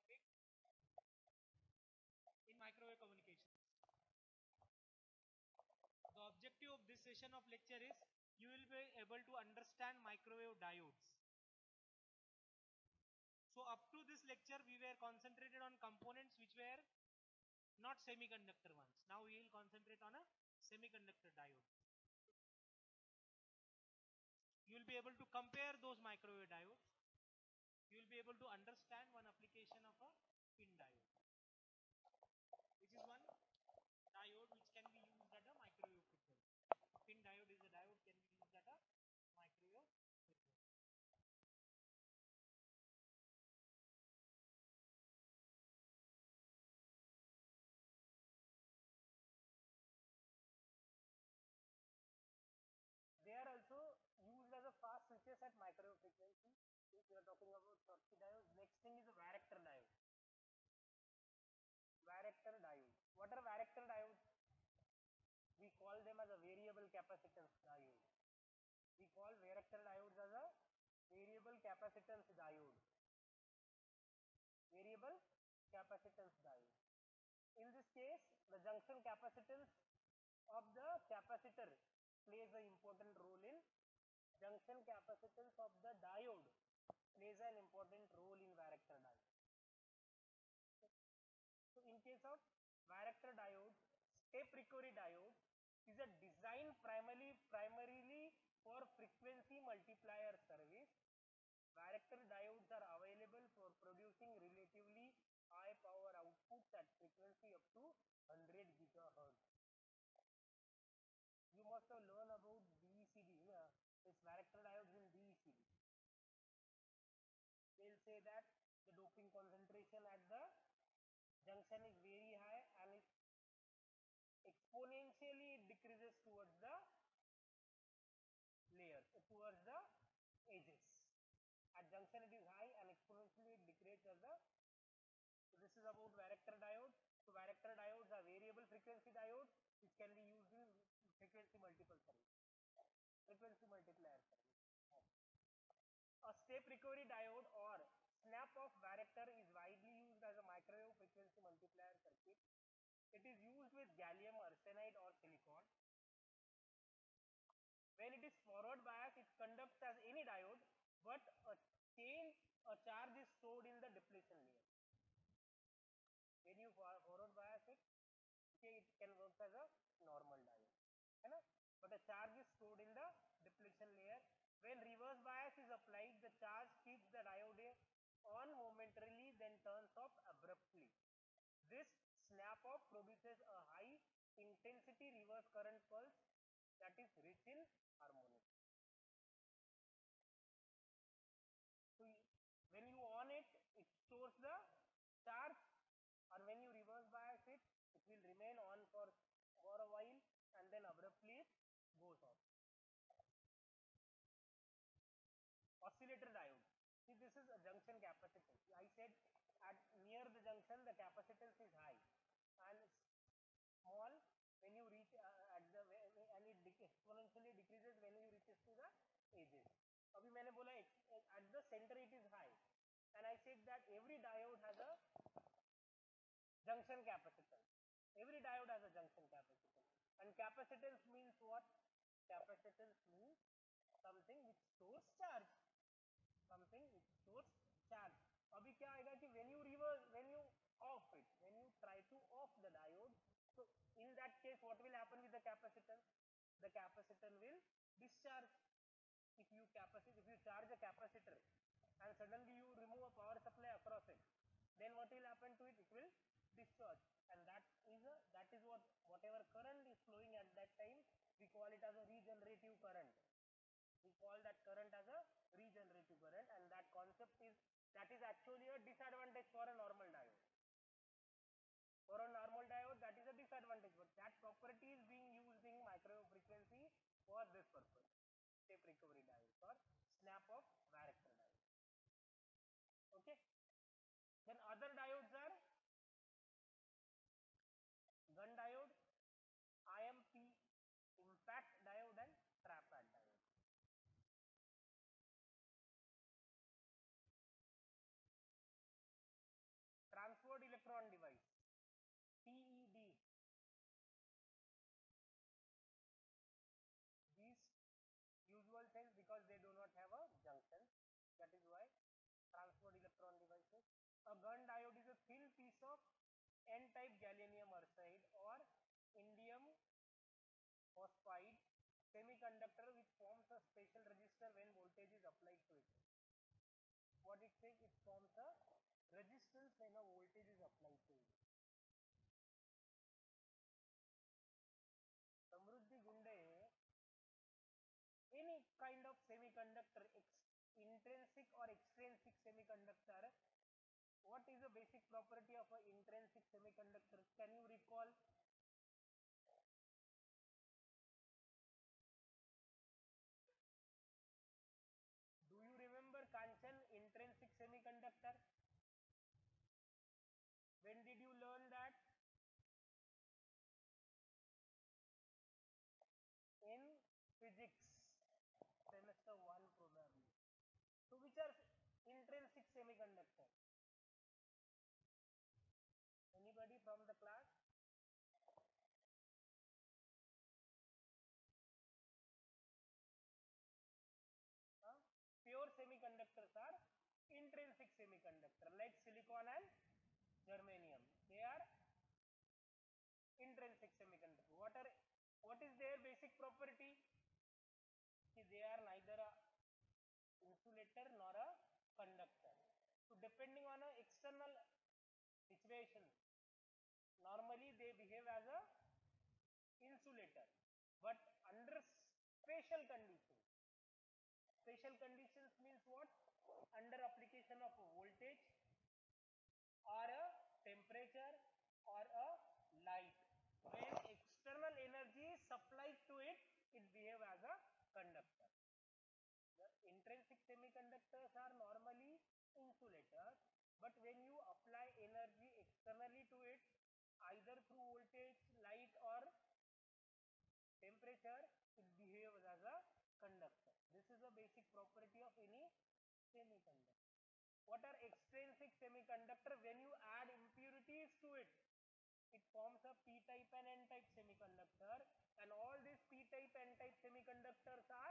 in microwave communication. The objective of this session of lecture is you will be able to understand microwave diodes. So up to this lecture we were concentrated on components which were not semiconductor ones. Now we will concentrate on a semiconductor diode. You will be able to compare those microwave diodes. You will be able to understand one application of a pin diode, which is one diode which can be used at a microwave frequency. Pin diode is a diode can be used at a microwave frequency. They are also used as a fast switches at microwave frequency. If we are talking about Schottky diode, next thing is a varactor diode. Varactor diode. What are varactor diodes? We call them as a variable capacitance diode. We call varactor diodes as a variable capacitance diode. Variable capacitance diode. In this case, the junction capacitance of the capacitor plays an important role in junction capacitance of the diode plays an important role in varactor diode. So in case of varactor diode, step recovery diode is a design primarily for frequency multiplier service. Varactor diodes are available for producing relatively high power outputs at frequency up to 100 gigahertz. You must have learned about DECD. It's varactor diodes in DECD. They'll say that the doping concentration at the junction is very high and it exponentially decreases towards the layers, towards the edges. At junction it is high and exponentially it decreases at the. So this is about varactor diode. So varactor diodes are variable frequency diodes which can be used in frequency multiple service. Frequency multiplier service. A step recovery diode or snap off varactor is widely used as a microwave frequency multiplier circuit. It is used with gallium arsenide or silicon. When it is forward bias, it conducts as any diode, but a charge is stored in the depletion layer. When you forward bias it, okay, it can work as a normal diode, but a charge is stored in the depletion layer. When reverse bias is applied, the charge keeps the diode on momentarily, then turns off abruptly. This snap off produces a high intensity reverse current pulse that is rich in harmonics. So when you on it, it stores the charge, or when you reverse bias it, it will remain on for a while and then abruptly it goes off. Oscillator diode. See, this is a junction capacitance. I said at near the junction the capacitance is high and small when you reach at the and it exponentially decreases when you reaches to the edges. अभी मैंने बोला at the center it is high and I said that every diode has a junction capacitance. Every diode has a junction capacitance. And capacitance means what? Capacitance means something which stores charge. Something which stores charge. अभी क्या आएगा कि when you reverse, when you off it, when you try to off the diode, so in that case what will happen with the capacitor? The capacitor will discharge. If you charge a capacitor and suddenly you remove a power supply across it, then what will happen to it? It will discharge, and that is what whatever current is flowing at that time, we call it as a regenerative current. We call that current as a regenerative current, and that is actually a disadvantage for a normal diode. For a normal diode, that is a disadvantage, but that property is being used in microwave frequency for this purpose. Step recovery diode or snap off varactor diode. Okay. Then other diodes are gun diode, IMP, impact diode, and trap diode. piece of N-type gallium arsenide or indium phosphide semiconductor which forms a special resistor when voltage is applied to it. What it says, it forms a resistance when a voltage is applied to it. Samruddhi Gunde, any kind of semiconductor, intrinsic or extrinsic semiconductor, what is the basic property of an intrinsic semiconductor? Can you recall? Do you remember Kanchan, intrinsic semiconductor? When did you learn that? In physics, semester 1 probably. So which are intrinsic semiconductor? Anybody from the class? Pure semiconductors are intrinsic semiconductor like silicon and germanium. They are intrinsic semiconductor. What is their basic property? They are neither a insulator nor a conductor. So depending on a external situation, normally they behave as a insulator, but under special conditions. Special conditions means what? Under application of a voltage or a temperature or a light. When external energy is supplied to it, it behaves as a conductor. The intrinsic semiconductors are normally insulators, but when you apply energy externally to it, either through voltage, light or temperature, it behaves as a conductor. This is a basic property of any semiconductor. What are extrinsic semiconductor? When you add impurities to it, it forms a p-type and n-type semiconductor, and all these p-type and n-type semiconductors are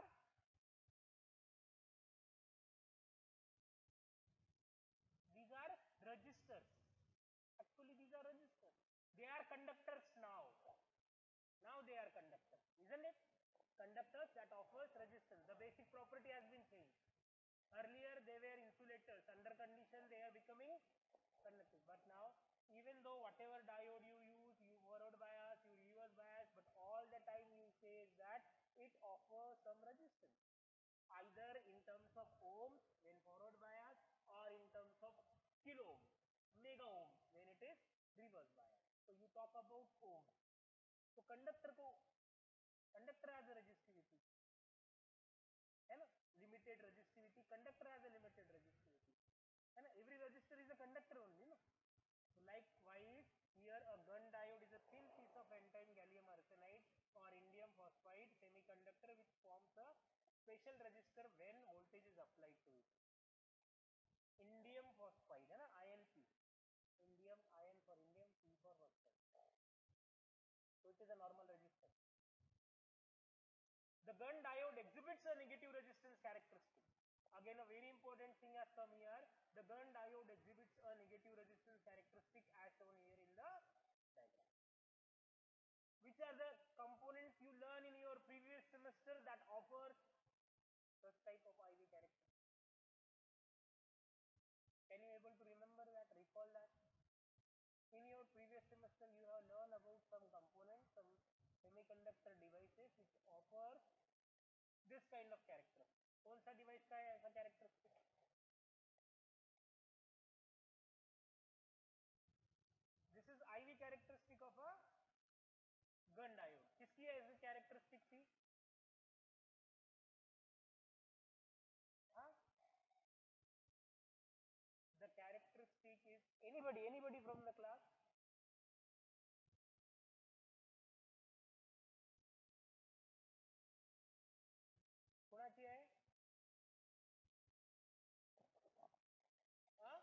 resistors. Actually these are resistors. They are conductors now. Now they are conductors, isn't it? Conductors that offers resistance. The basic property has been changed. Earlier they were insulators. Under condition they are becoming conductors. But now, even though whatever diode you use, you forward bias, you reverse bias, but all the time you say that it offers some resistance. Either in terms of ohms when forward bias or in terms of kilo ohm, mega ohm when it is reverse bias. So you talk about ohms. So conductor has a resistivity, है ना? Limited resistivity. Conductor has a limited resistivity, है ना? Every resistor is a conductor only, no? So likewise, here a gun diode is a thin piece of n-type gallium arsenide or indium phosphide semiconductor which forms a special resistor when voltage is applied to it. Indium phosphide, है ना? INP. Indium, ion for indium, P for phosphide. So it is a normal resistor. The gun diode exhibits a negative resistance characteristic. Again, a very important thing has come here. The gun diode exhibits a negative resistance characteristic as shown here in the diagram. Which are the components you learn in your previous semester that offers such type of IV characteristic? Can you able to remember that, recall that? In your previous semester you have learned about some components, some semiconductor devices which offers this kind of characteristic. कौन सा device का है ऐसा characteristic? This is IV characteristic of a gun diode. किसकी ऐसी characteristic थी? हाँ? The characteristic is anybody from the class? कोणाची आहे? हाँ?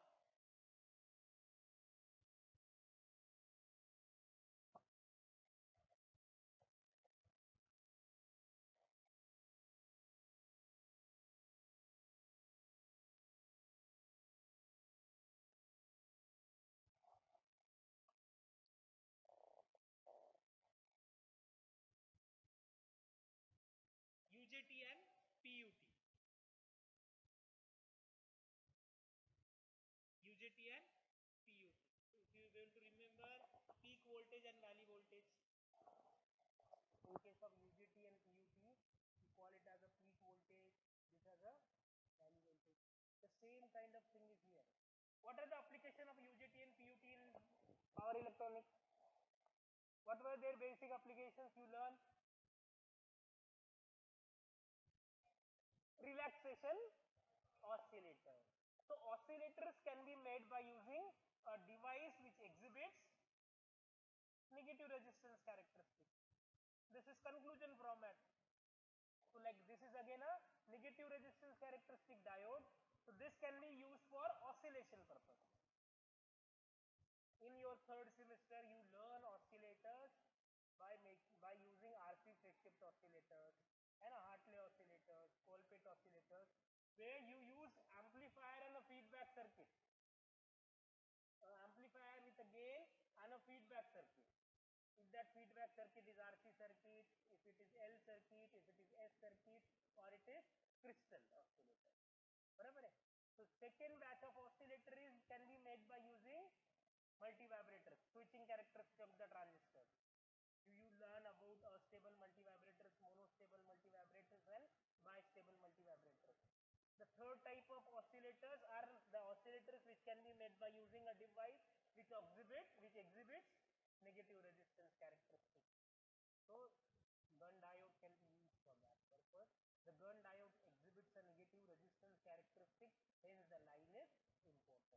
What are the application of UJT and PUT in power electronics? What were their basic applications you learn? Relaxation oscillator. So oscillators can be made by using a device which exhibits negative resistance characteristic. This is conclusion from it. So like this is again a negative resistance characteristic diode. So this can be used for oscillation purpose. In your third semester, you learn oscillators by using RC phase shift oscillators and Hartley oscillators, Colpite oscillators, where you use amplifier and a feedback circuit. Amplifier with a gain and a feedback circuit. If that feedback circuit is RC circuit, if it is L circuit, if it is S circuit, or it is crystal oscillator. Barabar hai? So second batch of oscillator can be made by using multivibrators, switching characteristic of the transistor. You learn about stable multivibrators, monostable multivibrators, and bistable multivibrators. The third type of oscillators are the oscillators which can be made by using a device which exhibits negative resistance characteristics. So Gunn diode can be used for that purpose. The Gunn diode exhibits a negative resistance characteristic, hence the line is important.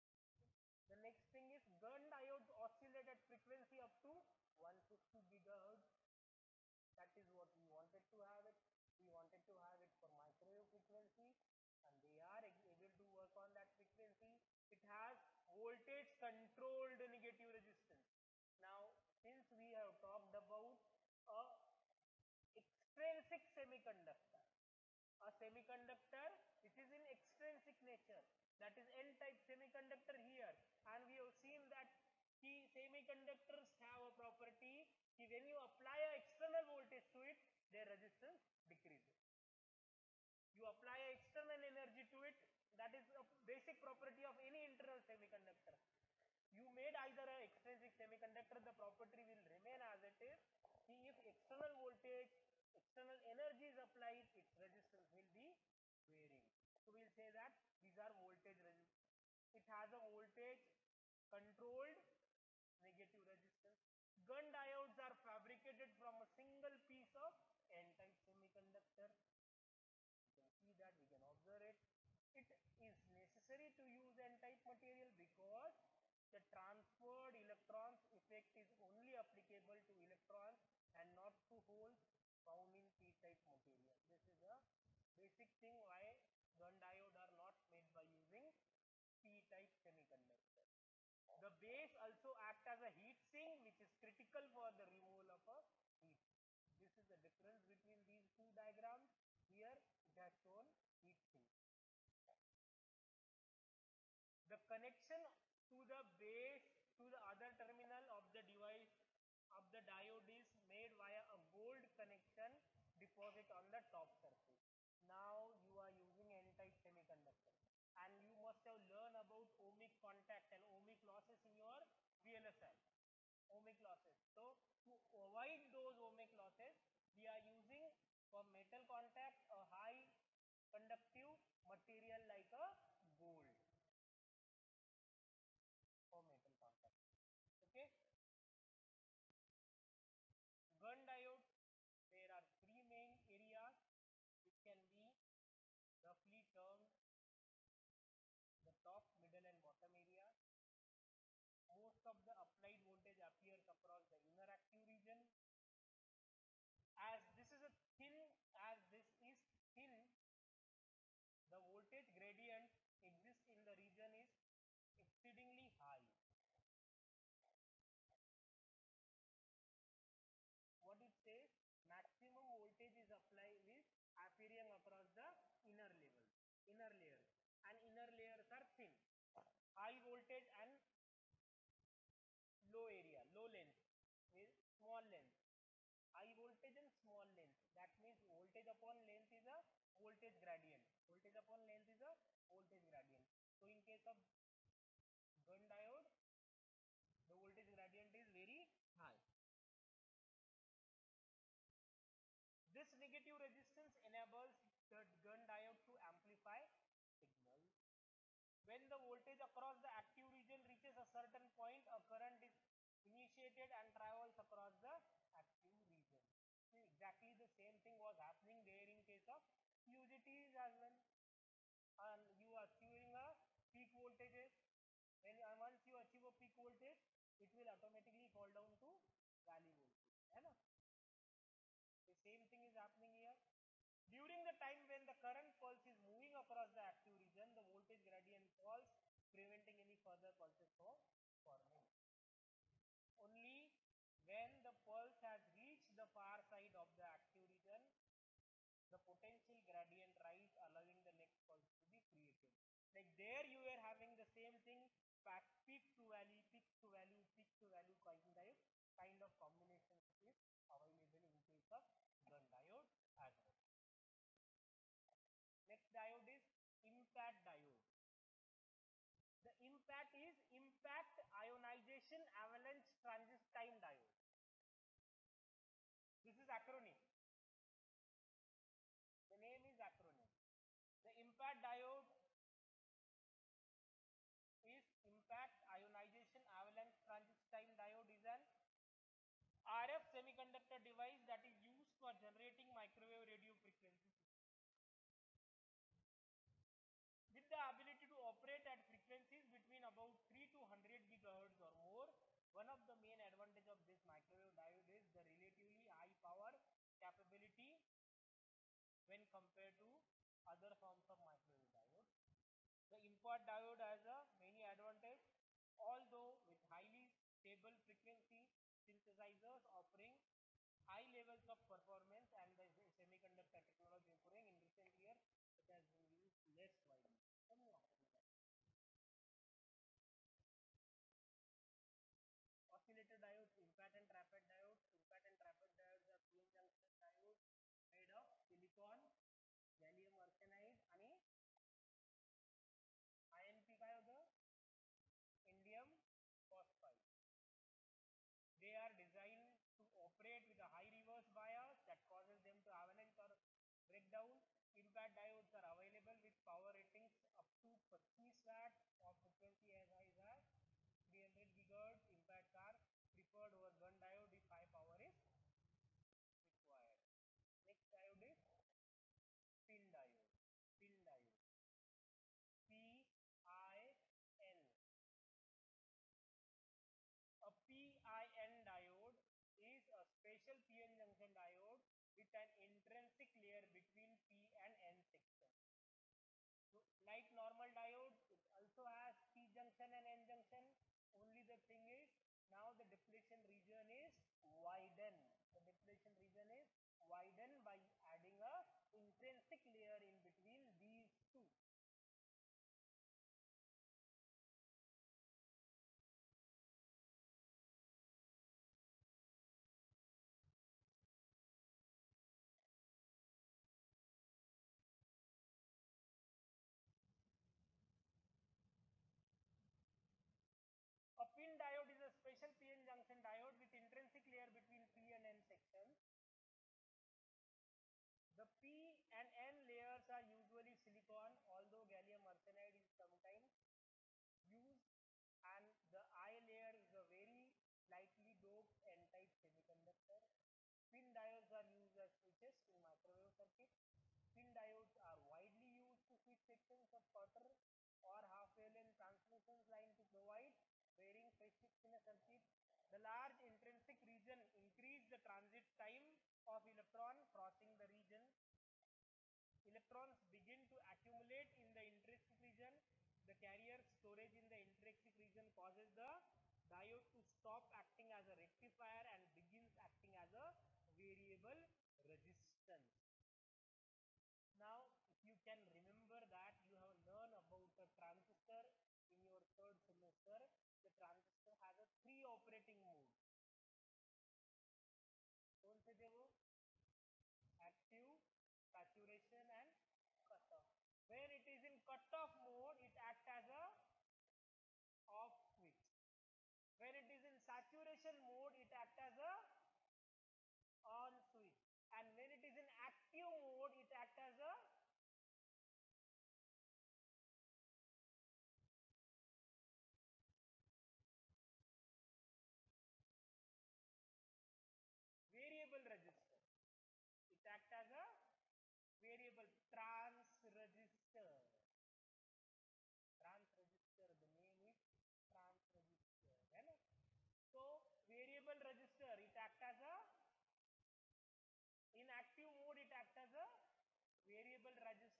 The next thing is Gunn diodes oscillate at frequency up to 150 gigahertz. That is what we wanted to have it. We wanted to have it for microwave frequency, and they are able to work on that frequency. It has voltage controlled negative resistance. Now, since we have talked about a extrinsic semiconductor, a semiconductor which is in extrinsic nature, that is n-type semiconductor here, and we have seen that semiconductors have a property when you apply a external voltage to it, their resistance decreases. You apply a external energy to it, that is a basic property of any internal semiconductor. You made either an extrinsic semiconductor, the property will remain as it is. If external voltage, external energy is applied, its resistance will be varying. So we will say that these are voltage resistance. It has a voltage controlled negative resistance. Gunn diodes are fabricated from a single piece of n-type semiconductor. You can see that, we can observe it. It is necessary to use n-type material because the transferred electrons effect is only applicable to electrons and not to holes found in p-type material. This is a basic thing why Gunn diode are not made by using p-type semiconductor. The base also acts as a heat sink, which is critical for the removal of a heat. This is the difference between these two diagrams. Here it has shown heat sink. The connection to the base to the other terminal of the device of the diode is made via a gold connection deposit on the top surface. Now you are using n-type semiconductor, and you must have learned about ohmic contact and ohmic losses in your VLSI. Ohmic losses. So to avoid those ohmic losses, we are using for metal contact a high conductive material like a gold for metal contact. Okay. Gunn diode, there are three main areas which can be roughly termed the top, middle and bottom area. Most of the applied voltage appears across the inner active region. As this is thin, the voltage gradient exists in the region is exceedingly high. What it says, maximum voltage is appearing across the inner layers, and inner layers are thin. High voltage and low length is small length. High voltage and small length. That means voltage upon length is a voltage gradient. Voltage upon length is a voltage gradient. So in case of Gunn diode, the voltage gradient is very high. This negative resistance enables the Gunn diode to amplify signal. When the voltage across certain point a current is initiated and travels across the active region. So exactly the same thing was happening there in case of UJTs as well. And you are achieving a peak voltages. When once you achieve a peak voltage, it will automatically fall down to valley voltage. Right? The same thing is happening here. During the time when the current pulse is moving across the active region, the voltage gradient falls, preventing any further pulses from forming. Only when the pulse has reached the far side of the active region, the potential gradient rise, allowing the next pulse to be created. Like there you are having the same thing, peak to valley, peak to value, peak to value kind of combination is available in case of Gunn diode as well. Next diode is impact diode. The impact is impact ionization avalanche transit time diode. This is acronym. The name is acronym. The impact diode is impact ionization avalanche transit time diode is an RF semiconductor device that is used for generating microwave radio frequencies. With the ability to operate at frequencies between about 3 to 100 gigahertz or more, one of the main advantage of this microwave diode is the relatively high power capability when compared to other forms of microwave diode. The impact diode has a many advantage, although with highly stable frequency synthesizers offering high levels of performance and the semiconductor technology improving in recent years, it has been used less widely. Oscillator diodes, impact and trapet diodes. Impact and trapet diodes are PN junction diodes made of silicon, gallium arsenide आणि INP काय होतं? Indium phosphide. They are designed to operate with a high reverse bias that causes them to avalanche or breakdown. Impact diodes are available with power ratings up to 25 watts of frequency as high as 300 gigahertz. Impacts are preferred over Gunn diode if high power is required. Next diode is pin diode. Pin diode. PIN. A PIN diode is a special PN junction diode with an intrinsic layer between P and N section. So, like normal diode, it also has P junction and N junction. Only the thing is, now the depletion region is widened. The depletion region is widened by adding a intrinsic layer in between these two. A pin diode is a special PN junction diode with intrinsic layer between P and N sections. The P and N layers are usually silicon, although gallium arsenide is sometimes used, and the I layer is a very lightly doped N-type semiconductor. Pin diodes are used as switches in microwave circuits. Pin diodes are widely used to switch sections of quarter or half-wavelength transmission line to provide varying phase shifts in a circuit. The large intrinsic region increase the transit time of electron crossing the region. Electrons begin to accumulate in the intrinsic region. The carrier storage in the intrinsic region causes the diode to stop acting as a rectifier and begins acting as a variable resistance. Now, if you can remember that you have learned about the transistor in your third semester, the transistor has a 3 operating modes. कौन से थे वो? Active, saturation and cutoff. When it is in cutoff mode, it acts as a off switch. When it is in saturation mode, it acts as a on switch. And when it is in active mode, it acts as a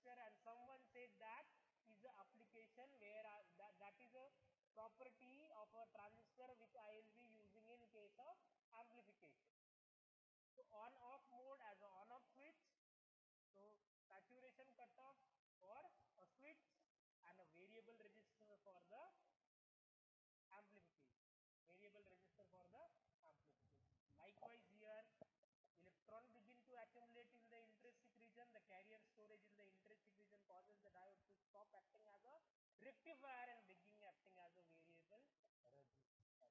resistor, and someone said that is the application where that is a property of a transistor which I will be using in case of amplification. So on off mode as a on off switch, so saturation cutoff for a switch, and a variable resistor for the amplification. Variable resistor for the amplification. Likewise here, electron begin to accumulate in the intrinsic region. The carrier storage in the intrinsic region causes the diode to stop acting as a rectifier and begin acting as a variable resistor.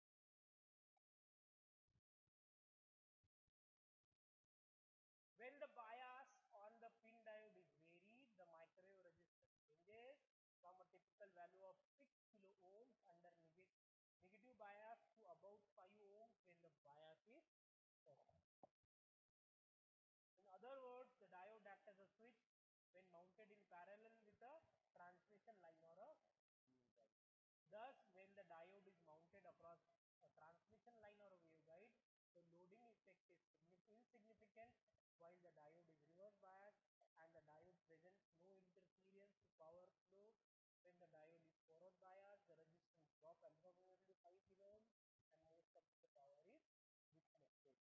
When the bias on the pin diode is varied, the microwave resistance changes from a typical value of 6 kilo ohms under negative bias to about 5 ohms when the bias is positive. In other words, the diode acts as a switch when mounted in parallel with a transmission line or a waveguide. Thus, when the diode is mounted across a transmission line or a waveguide, the loading effect is insignificant while the diode is reverse biased and the diode presents no interference to power flow. When the diode is forward biased, the resistance drops approximately 5 kilo ohms and most of the power is reflected.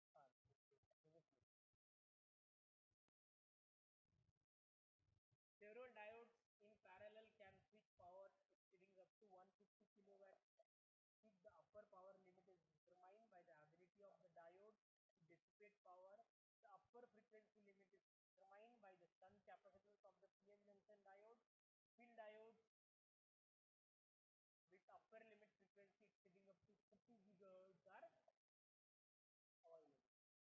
Several diodes in parallel can switch power exceeding up to 150 kilowatts. If the upper power limit is determined by the ability of the diode to dissipate power, the upper frequency limit is determined by the shunt capacitance of the PN junction diode. Pin diodes with upper limit frequency exceeding up to 50 gigahertz are available.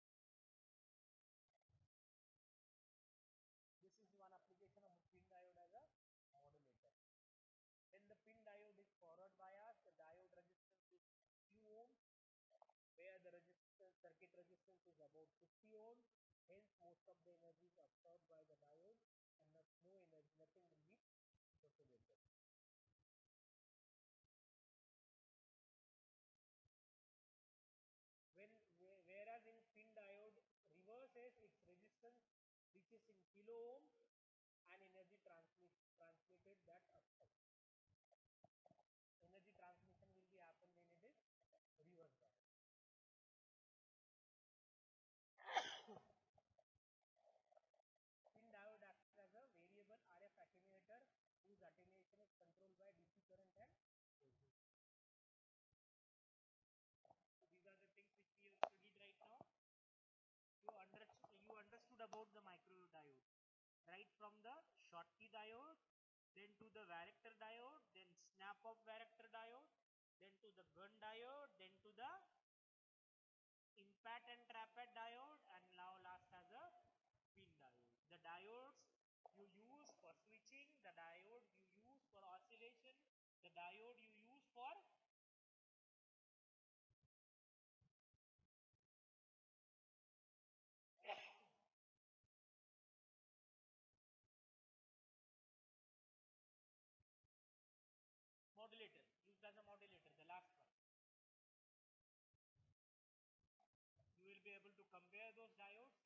This is one application of a pin diode as a modulator. When the pin diode is forward biased, the diode resistance is few ohms, where the resistance circuit resistance is about 50 ohms. Hence, most of the energy is absorbed by the diode, and no energy, nothing will be propagated. Whereas in pin diode reverses, its resistance reaches in kilo ohms and energy transmitted that upside. Energy transmission will be happen when it is reverse bias. Pin diode acts as a variable RF attenuator whose attenuation is controlled by DC current and voltage. So these are the things which we have studied right now. You understood about the microwave diode, right from the Schottky diode, then to the varactor diode, then snap-off varactor diode, then to the gun diode, then to the impact and trapette diode, and now last as a pin diode. The diodes you use for switching, the diode you use for oscillation, the diode you use for modulator, used as a modulator, the last one. You will be able to compare those diodes